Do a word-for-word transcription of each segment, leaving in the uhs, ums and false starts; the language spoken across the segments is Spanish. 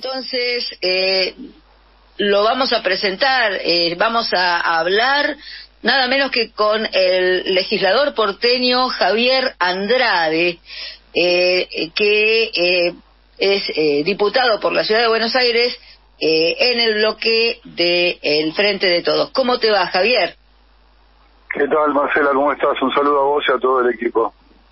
entonces eh, lo vamos a presentar, eh, vamos a, a hablar nada menos que con el legislador porteño Javier Andrade, eh, que eh, es eh, diputado por la Ciudad de Buenos Aires eh, en el bloque del Frente de Todos. ¿Cómo te va, Javier? ¿Qué tal, Marcela? ¿Cómo estás? Un saludo a vos y a todo el equipo.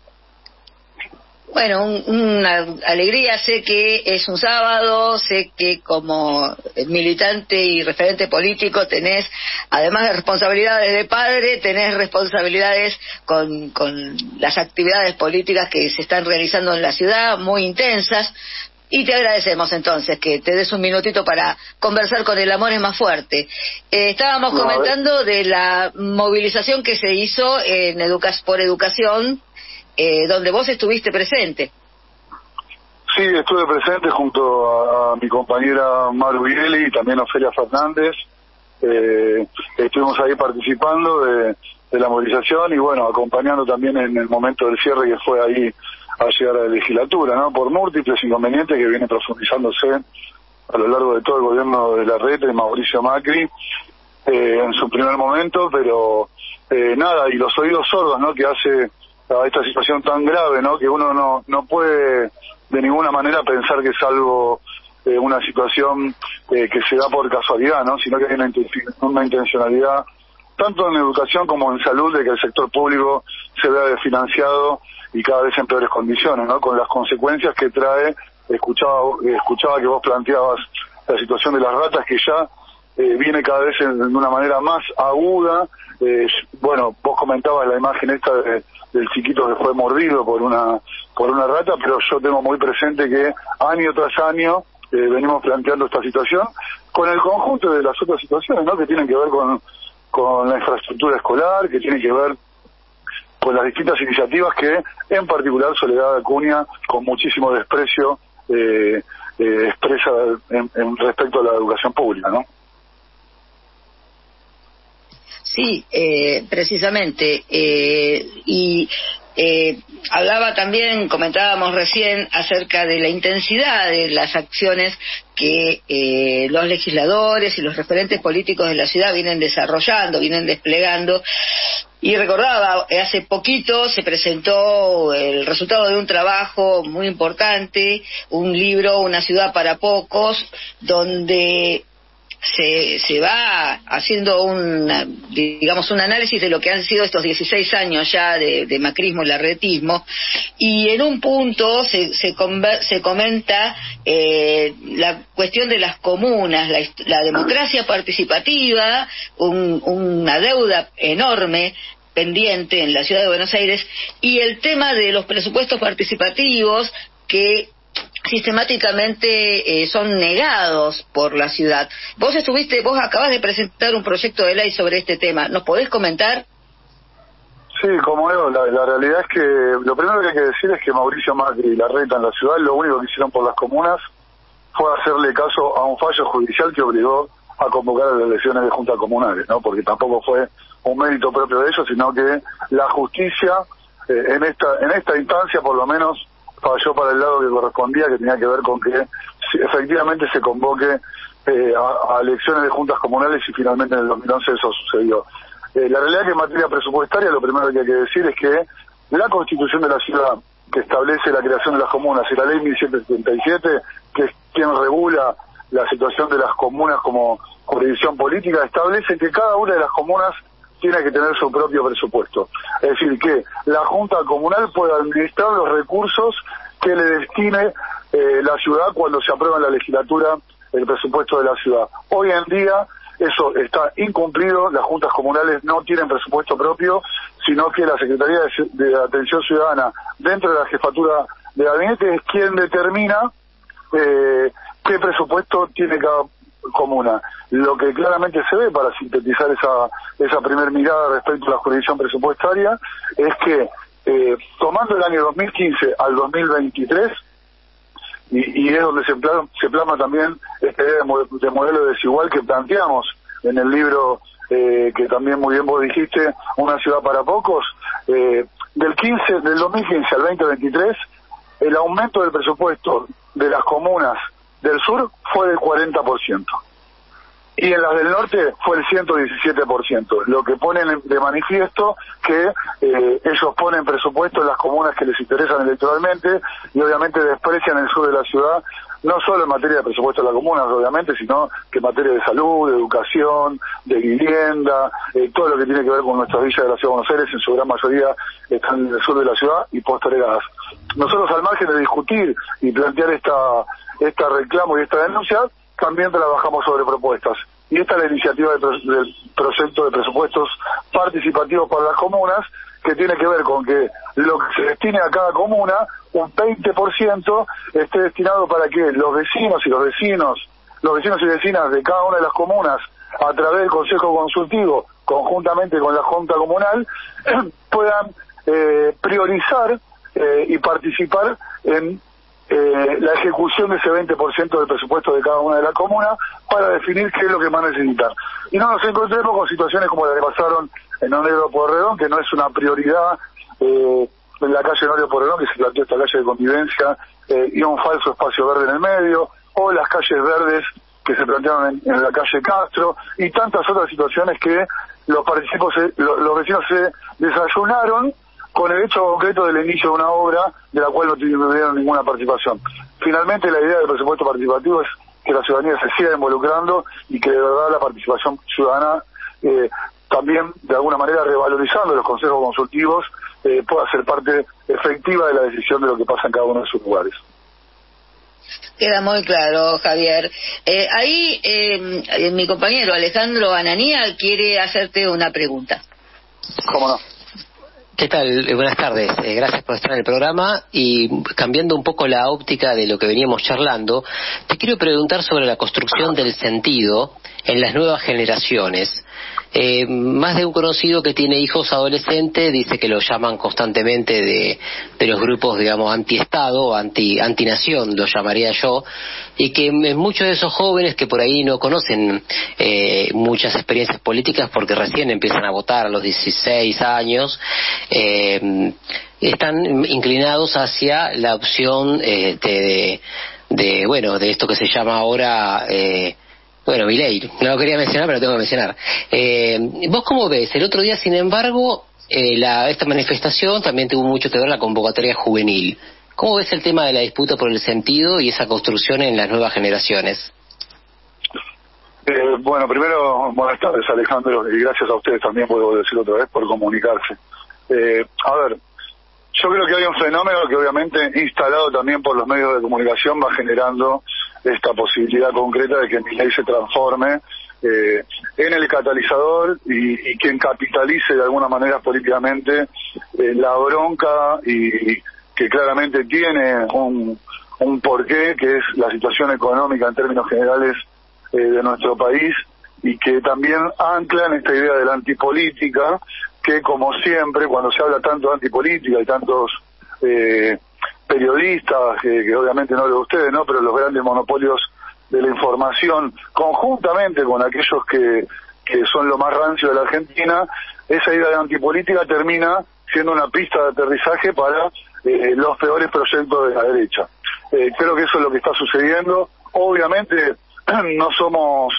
Bueno, un, una alegría, sé que es un sábado, sé que como militante y referente político tenés, además de responsabilidades de padre, tenés responsabilidades con, con las actividades políticas que se están realizando en la ciudad, muy intensas, y te agradecemos entonces que te des un minutito para conversar con El Amor es Más Fuerte. Eh, estábamos no, comentando de la movilización que se hizo en educa por educación, Eh, donde vos estuviste presente. Sí, estuve presente junto a, a mi compañera Maru Vieli y también Ofelia Fernández. Eh, estuvimos ahí participando de, de la movilización y bueno, acompañando también en el momento del cierre que fue ahí a llegar a la legislatura, ¿no? Por múltiples inconvenientes que vienen profundizándose a lo largo de todo el gobierno de Larreta y Mauricio Macri eh, en su primer momento, pero eh, nada, y los oídos sordos, ¿no? Que hace a esta situación tan grave, ¿no? Que uno no no puede de ninguna manera pensar que es algo, eh, una situación eh, que se da por casualidad, ¿no? Sino que hay una, una intencionalidad, tanto en educación como en salud, de que el sector público se vea desfinanciado y cada vez en peores condiciones, ¿no? Con las consecuencias que trae. Escuchaba, escuchaba que vos planteabas la situación de las ratas, que ya eh, viene cada vez en, en una manera más aguda. Eh, bueno, vos comentabas la imagen esta de, del chiquito que fue mordido por una por una rata, pero yo tengo muy presente que año tras año eh, venimos planteando esta situación con el conjunto de las otras situaciones, ¿no? Que tienen que ver con, con la infraestructura escolar, que tienen que ver con las distintas iniciativas que, en particular, Soledad Acuña, con muchísimo desprecio, eh, eh, expresa en, en respecto a la educación pública, ¿no? Sí, eh, precisamente, eh, y eh, hablaba también, comentábamos recién acerca de la intensidad de las acciones que eh, los legisladores y los referentes políticos de la ciudad vienen desarrollando, vienen desplegando, y recordaba, hace poquito se presentó el resultado de un trabajo muy importante, un libro, Una ciudad para pocos, donde se se va haciendo un, digamos, un análisis de lo que han sido estos dieciséis años ya de, de macrismo y larretismo, y en un punto se se, conver, se comenta eh, la cuestión de las comunas, la, la democracia participativa, un, una deuda enorme pendiente en la ciudad de Buenos Aires, y el tema de los presupuestos participativos que sistemáticamente eh, son negados por la ciudad. Vos estuviste, vos acabas de presentar un proyecto de ley sobre este tema, ¿nos podés comentar? Sí, como digo, la, la realidad es que lo primero que hay que decir es que Mauricio Macri y Larreta en la ciudad lo único que hicieron por las comunas fue hacerle caso a un fallo judicial que obligó a convocar a las elecciones de juntas comunales, ¿no? Porque tampoco fue un mérito propio de ellos, sino que la justicia eh, en esta en esta instancia por lo menos falló para el lado que correspondía, que tenía que ver con que si efectivamente se convoque eh, a, a elecciones de juntas comunales, y finalmente en el dos mil once eso sucedió. Eh, la realidad es que en materia presupuestaria lo primero que hay que decir es que la Constitución de la ciudad, que establece la creación de las comunas, y la Ley mil ciento setenta y siete, que es quien regula la situación de las comunas como jurisdicción política, establece que cada una de las comunas tiene que tener su propio presupuesto. Es decir, que la Junta Comunal pueda administrar los recursos que le destine eh, la ciudad cuando se aprueba en la legislatura el presupuesto de la ciudad. Hoy en día eso está incumplido, las juntas comunales no tienen presupuesto propio, sino que la Secretaría de, de Atención Ciudadana, dentro de la jefatura de gabinete, es quien determina eh, qué presupuesto tiene cada comuna. Lo que claramente se ve, para sintetizar esa esa primer mirada respecto a la jurisdicción presupuestaria, es que eh, tomando el año dos mil quince al dos mil veintitrés, y, y es donde se plasma, se plasma también esta idea de, de modelo desigual que planteamos en el libro eh, que también muy bien vos dijiste, Una ciudad para pocos, eh, del quince del dos mil quince al veinte veintitrés, el aumento del presupuesto de las comunas del sur fue del cuarenta por ciento. Y en las del norte fue el ciento diecisiete por ciento, lo que ponen de manifiesto que eh, ellos ponen presupuesto en las comunas que les interesan electoralmente y obviamente desprecian el sur de la ciudad, no solo en materia de presupuesto de las comunas, obviamente, sino que en materia de salud, de educación, de vivienda, eh, todo lo que tiene que ver con nuestras villas de la Ciudad de Buenos Aires, en su gran mayoría están en el sur de la ciudad y postergadas. Nosotros, al margen de discutir y plantear esta, esta reclamo y esta denuncia, también trabajamos sobre propuestas. Y esta es la iniciativa del, del proyecto de presupuestos participativos para las comunas, que tiene que ver con que lo que se destine a cada comuna, un veinte por ciento esté destinado para que los vecinos y los vecinos, los vecinos y vecinas de cada una de las comunas, a través del Consejo Consultivo, conjuntamente con la Junta Comunal, puedan eh, priorizar eh, y participar en Eh, la ejecución de ese veinte por ciento del presupuesto de cada una de las comunas para definir qué es lo que más necesitan. Y no nos encontremos con situaciones como las que pasaron en Honorio Pueyrredón, que no es una prioridad eh, en la calle Honorio Pueyrredón, que se planteó esta calle de convivencia eh, y un falso espacio verde en el medio, o las calles verdes que se plantearon en, en la calle Castro, y tantas otras situaciones que los participos, se, lo, los vecinos se desayunaron con el hecho concreto del inicio de una obra de la cual no tuvieron ninguna participación. Finalmente, la idea del presupuesto participativo es que la ciudadanía se siga involucrando y que de verdad la participación ciudadana, eh, también de alguna manera revalorizando los consejos consultivos, eh, pueda ser parte efectiva de la decisión de lo que pasa en cada uno de sus lugares. Queda muy claro, Javier. Eh, ahí eh, mi compañero Alejandro Ananía quiere hacerte una pregunta. ¿Cómo no? ¿Qué tal? Buenas tardes. Eh, gracias por estar en el programa. Y cambiando un poco la óptica de lo que veníamos charlando, te quiero preguntar sobre la construcción del sentido en las nuevas generaciones. Eh, más de un conocido que tiene hijos adolescentes dice que lo llaman constantemente de, de los grupos, digamos, anti-Estado o anti, anti-nación, lo llamaría yo, y que muchos de esos jóvenes que por ahí no conocen eh, muchas experiencias políticas porque recién empiezan a votar a los dieciséis años, eh, están inclinados hacia la opción eh, de, de, de, bueno, de esto que se llama ahora... Eh, Bueno, Milei, no lo quería mencionar, pero tengo que mencionar. Eh, ¿Vos cómo ves? El otro día, sin embargo, eh, la, esta manifestación también tuvo mucho que ver la convocatoria juvenil. ¿Cómo ves el tema de la disputa por el sentido y esa construcción en las nuevas generaciones? Eh, bueno, primero, buenas tardes, Alejandro, y gracias a ustedes también, puedo decir otra vez, por comunicarse. Eh, a ver, yo creo que hay un fenómeno que obviamente instalado también por los medios de comunicación va generando esta posibilidad concreta de que Milei se transforme eh, en el catalizador y, y quien capitalice de alguna manera políticamente eh, la bronca y, y que claramente tiene un, un porqué, que es la situación económica en términos generales eh, de nuestro país, y que también ancla en esta idea de la antipolítica, que como siempre, cuando se habla tanto de antipolítica y tantos eh, periodistas, que, que obviamente no lo de ustedes, ¿no?, pero los grandes monopolios de la información, conjuntamente con aquellos que, que son lo más rancio de la Argentina, esa idea de antipolítica termina siendo una pista de aterrizaje para eh, los peores proyectos de la derecha. Eh, creo que eso es lo que está sucediendo. Obviamente no somos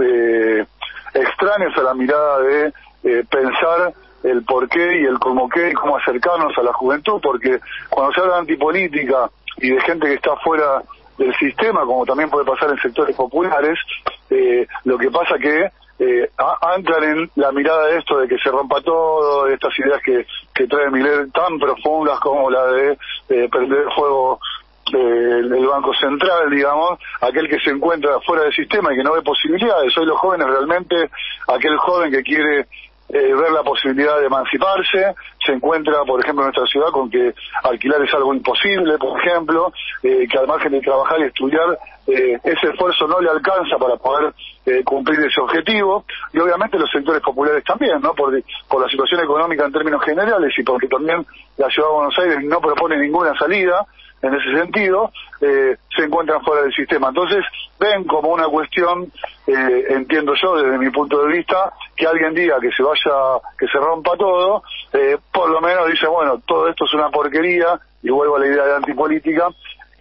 eh, extraños a la mirada de eh, pensar el por qué y el cómo qué y cómo acercarnos a la juventud, porque cuando se habla de antipolítica y de gente que está fuera del sistema, como también puede pasar en sectores populares, eh, lo que pasa que eh, anclan en la mirada de esto de que se rompa todo, de estas ideas que, que trae Milei tan profundas como la de eh, prender fuego eh, el Banco Central, digamos, aquel que se encuentra fuera del sistema y que no ve posibilidades. Hoy los jóvenes realmente, aquel joven que quiere Eh, ver la posibilidad de emanciparse, se encuentra, por ejemplo, en nuestra ciudad con que alquilar es algo imposible, por ejemplo, eh, que al margen de trabajar y estudiar, eh, ese esfuerzo no le alcanza para poder eh, cumplir ese objetivo, y obviamente los sectores populares también, ¿no?, por, por la situación económica en términos generales y porque también la ciudad de Buenos Aires no propone ninguna salida en ese sentido, eh, se encuentran fuera del sistema. Entonces ven como una cuestión, eh, entiendo yo desde mi punto de vista, que alguien diga que se vaya, que se rompa todo, eh, por lo menos dice, bueno, todo esto es una porquería, y vuelvo a la idea de antipolítica, y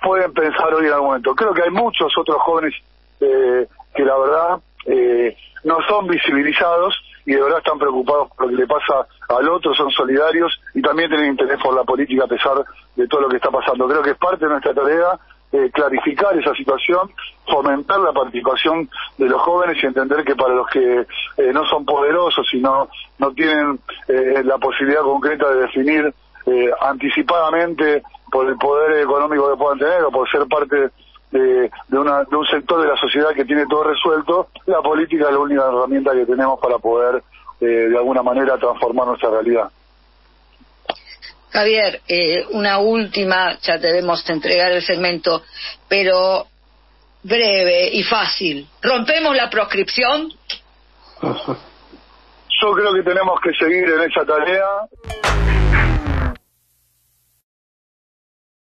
pueden pensar hoy en algún momento. Creo que hay muchos otros jóvenes eh, que la verdad eh, no son visibilizados y de verdad están preocupados por lo que le pasa al otro, son solidarios y también tienen interés por la política a pesar de todo lo que está pasando. Creo que es parte de nuestra tarea eh, clarificar esa situación, fomentar la participación de los jóvenes y entender que para los que eh, no son poderosos y no, no tienen eh, la posibilidad concreta de definir eh, anticipadamente por el poder económico que puedan tener o por ser parte de, de, una, de un sector de la sociedad que tiene todo resuelto, la política es la única herramienta que tenemos para poder eh, de alguna manera transformar nuestra realidad. Javier, eh, una última, ya debemos entregar el segmento, pero breve y fácil. ¿Rompemos la proscripción? Yo creo que tenemos que seguir en esa tarea.